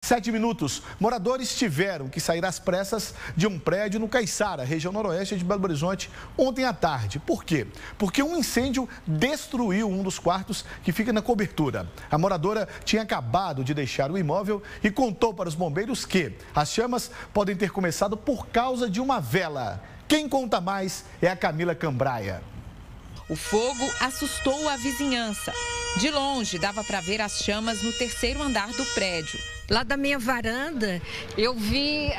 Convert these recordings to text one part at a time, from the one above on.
7 minutos. Moradores tiveram que sair às pressas de um prédio no Caiçara, região noroeste de Belo Horizonte, ontem à tarde. Por quê? Porque um incêndio destruiu um dos quartos que fica na cobertura. A moradora tinha acabado de deixar o imóvel e contou para os bombeiros que as chamas podem ter começado por causa de uma vela. Quem conta mais é a Camila Cambraia. O fogo assustou a vizinhança. De longe, dava para ver as chamas no terceiro andar do prédio. Lá da minha varanda, eu vi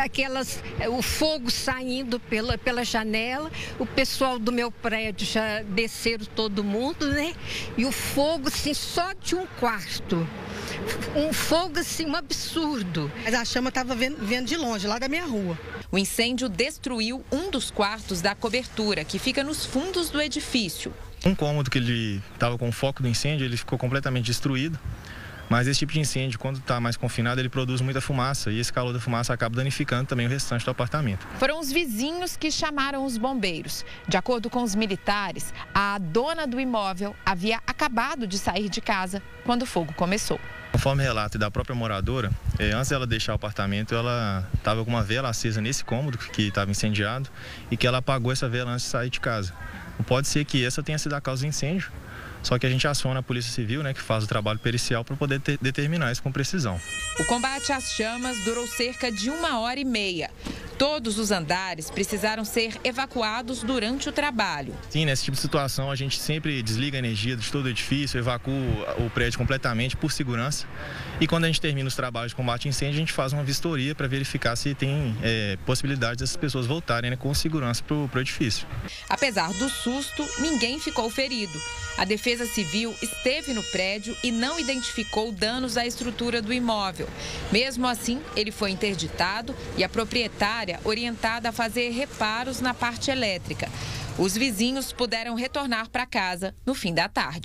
o fogo saindo pela janela. O pessoal do meu prédio já desceram todo mundo, né? E o fogo, assim, só de um quarto. Um fogo, assim, um absurdo. Mas a chama estava vendo de longe, lá da minha rua. O incêndio destruiu um dos quartos da cobertura, que fica nos fundos do edifício. Um cômodo que ele estava com o foco do incêndio, ele ficou completamente destruído. Mas esse tipo de incêndio, quando está mais confinado, ele produz muita fumaça e esse calor da fumaça acaba danificando também o restante do apartamento. Foram os vizinhos que chamaram os bombeiros. De acordo com os militares, a dona do imóvel havia acabado de sair de casa quando o fogo começou. Conforme relato da própria moradora, antes dela deixar o apartamento, ela estava com uma vela acesa nesse cômodo que estava incendiado e que ela apagou essa vela antes de sair de casa. Pode ser que essa tenha sido a causa do incêndio. Só que a gente aciona a Polícia Civil, né, que faz o trabalho pericial para poder determinar isso com precisão. O combate às chamas durou cerca de 1h30. Todos os andares precisaram ser evacuados durante o trabalho. Sim, nesse tipo de situação a gente sempre desliga a energia de todo o edifício, evacua o prédio completamente por segurança. E quando a gente termina os trabalhos de combate a incêndio, a gente faz uma vistoria para verificar se tem possibilidade dessas pessoas voltarem, né, com segurança para o edifício. Apesar do susto, ninguém ficou ferido. A Defesa Civil esteve no prédio e não identificou danos à estrutura do imóvel. Mesmo assim, ele foi interditado e a proprietária orientada a fazer reparos na parte elétrica. Os vizinhos puderam retornar para casa no fim da tarde.